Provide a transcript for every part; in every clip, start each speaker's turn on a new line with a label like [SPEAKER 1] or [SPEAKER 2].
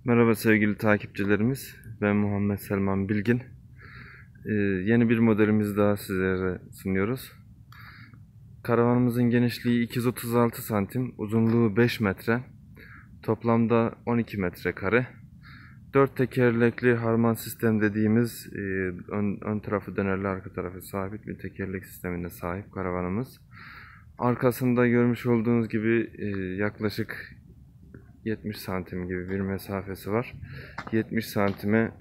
[SPEAKER 1] Merhaba sevgili takipçilerimiz. Ben Muhammed Selman Bilgin. Yeni bir modelimizi daha sizlere sunuyoruz. Karavanımızın genişliği 236 santim, uzunluğu 5 metre, toplamda 12 metrekare. 4 tekerlekli harman sistem dediğimiz ön tarafı dönerli, arka tarafı sabit bir tekerlek sistemine sahip karavanımız. Arkasında görmüş olduğunuz gibi yaklaşık 70 santim gibi bir mesafesi var. 70 santime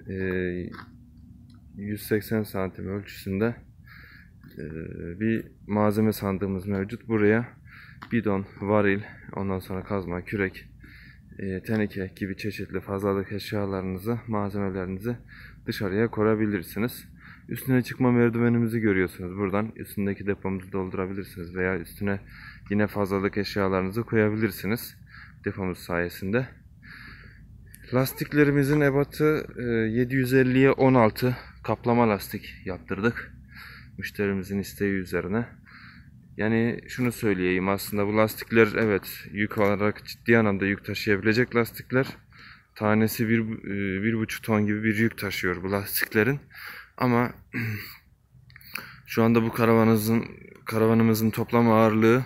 [SPEAKER 1] 180 santim ölçüsünde bir malzeme sandığımız mevcut. Buraya bidon, varil, ondan sonra kazma, kürek, teneke gibi çeşitli fazlalık eşyalarınızı, malzemelerinizi dışarıya koyabilirsiniz. Üstüne çıkma merdivenimizi görüyorsunuz. Buradan üstündeki depomuzu doldurabilirsiniz veya üstüne yine fazlalık eşyalarınızı koyabilirsiniz depomuz sayesinde. Lastiklerimizin ebatı 750'ye 16 kaplama lastik yaptırdık müşterimizin isteği üzerine. Yani şunu söyleyeyim, aslında bu lastikler evet yük olarak ciddi anlamda yük taşıyabilecek lastikler. Tanesi 1,5 ton gibi bir yük taşıyor bu lastiklerin. Ama şu anda bu karavanımızın toplam ağırlığı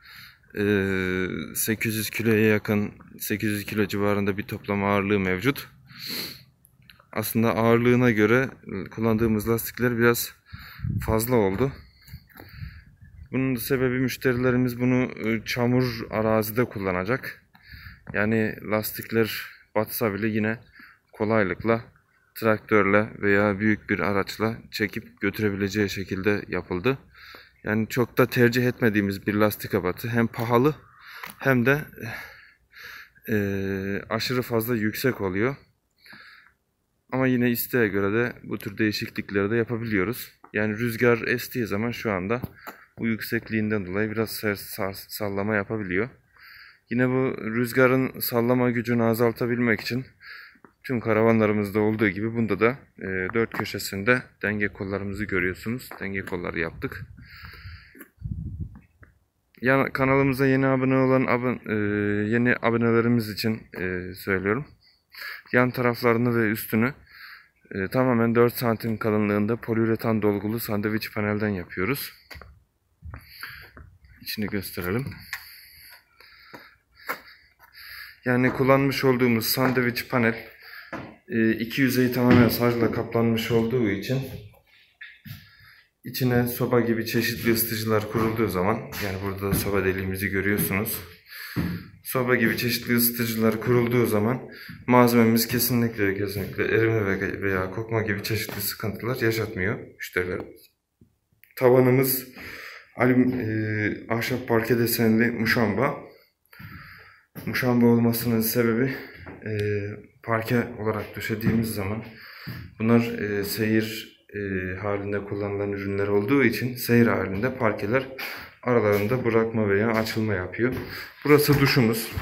[SPEAKER 1] 800 kiloya yakın, 800 kilo civarında bir toplam ağırlığı mevcut. Aslında ağırlığına göre kullandığımız lastikler biraz fazla oldu. Bunun da sebebi müşterilerimiz bunu çamur arazide kullanacak. Yani lastikler batsa bile yine kolaylıkla traktörle veya büyük bir araçla çekip götürebileceği şekilde yapıldı. Yani çok da tercih etmediğimiz bir lastik ebatı. Hem pahalı hem de aşırı fazla yüksek oluyor. Ama yine isteğe göre de bu tür değişiklikleri de yapabiliyoruz. Yani rüzgar estiği zaman şu anda bu yüksekliğinden dolayı biraz sallama yapabiliyor. Yine bu rüzgarın sallama gücünü azaltabilmek için tüm karavanlarımızda olduğu gibi bunda da dört köşesinde denge kollarımızı görüyorsunuz. Denge kolları yaptık. Kanalımıza yeni abone olan yeni abonelerimiz için söylüyorum. Yan taraflarını ve üstünü tamamen 4 santim kalınlığında poliüretan dolgulu sandviç panelden yapıyoruz. İçini gösterelim. Yani kullanmış olduğumuz sandviç panel iki yüzeyi tamamen sacla kaplanmış olduğu için içine soba gibi çeşitli ısıtıcılar kurulduğu zaman, yani burada da soba deliğimizi görüyorsunuz. Soba gibi çeşitli ısıtıcılar kurulduğu zaman malzememiz kesinlikle erime veya kokma gibi çeşitli sıkıntılar yaşatmıyor müşteriler. Tavanımız ahşap parke desenli muşamba. Muşamba olmasının sebebi parke olarak döşediğimiz zaman bunlar seyir halinde kullanılan ürünler olduğu için seyir halinde parkeler aralarında bırakma veya açılma yapıyor. Burası duşumuz.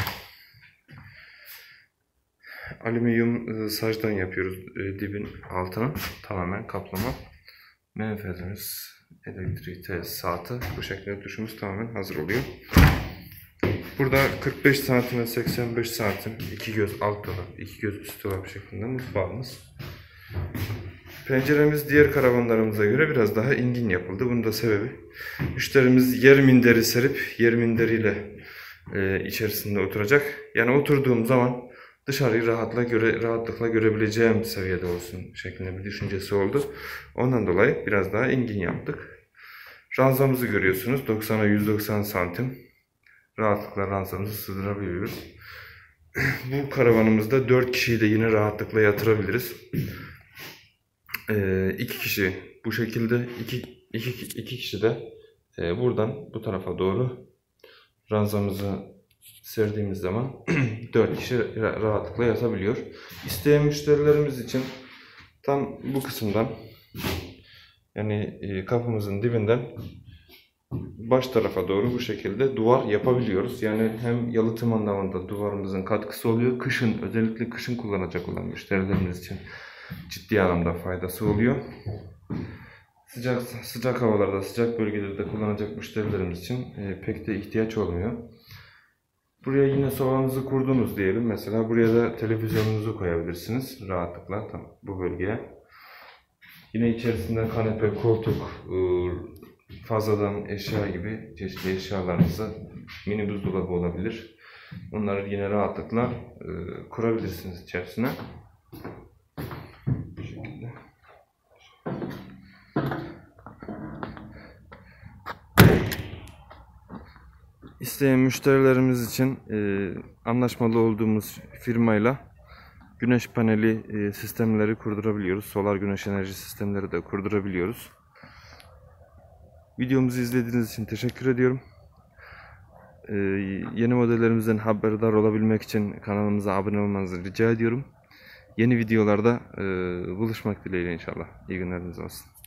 [SPEAKER 1] Alüminyum sacdan yapıyoruz dibin altına tamamen kaplama. Menfezimiz, elektrik tesisatı, bu şekilde duşumuz tamamen hazır oluyor. Burada 45 santime 85 santim 2 göz alt dolap, 2 göz üst dolap şeklinde mutfağımız. Penceremiz diğer karavanlarımıza göre biraz daha ingin yapıldı. Bunun da sebebi müşterimiz yer minderi serip yer minderiyle içerisinde oturacak. Yani oturduğum zaman dışarıyı rahatlıkla görebileceğim seviyede olsun şeklinde bir düşüncesi oldu. Ondan dolayı biraz daha ingin yaptık. Ranzamızı görüyorsunuz. 90'a 190 santim. Rahatlıkla ranzamızı sığdırabiliyoruz. Bu karavanımızda 4 kişiyi de yine rahatlıkla yatırabiliriz. 2 kişi bu şekilde, 2 kişi de buradan bu tarafa doğru ranzamızı serdiğimiz zaman 4 kişi rahatlıkla yatabiliyor. İsteyen müşterilerimiz için tam bu kısımdan, yani kapımızın dibinden baş tarafa doğru bu şekilde duvar yapabiliyoruz. Yani hem yalıtım anlamında duvarımızın katkısı oluyor. Kışın, özellikle kışın kullanacak olan müşterilerimiz için ciddi anlamda faydası oluyor. Sıcak havalarda, sıcak bölgelerde kullanacak müşterilerimiz için pek de ihtiyaç olmuyor. Buraya yine sobanızı kurdunuz diyelim. Mesela buraya da televizyonunuzu koyabilirsiniz rahatlıkla bu bölgeye. Yine içerisinde kanepe, koltuk, fazladan eşya gibi çeşitli eşyalarınızı, mini buzdolabı olabilir. Onları yine rahatlıkla kurabilirsiniz içerisine. Bu şekilde. İsteyen müşterilerimiz için anlaşmalı olduğumuz firmayla güneş paneli sistemleri kurdurabiliyoruz. Solar güneş enerji sistemleri de kurdurabiliyoruz. Videomuzu izlediğiniz için teşekkür ediyorum. Yeni modellerimizden haberdar olabilmek için kanalımıza abone olmanızı rica ediyorum. Yeni videolarda buluşmak dileğiyle inşallah. İyi günleriniz olsun.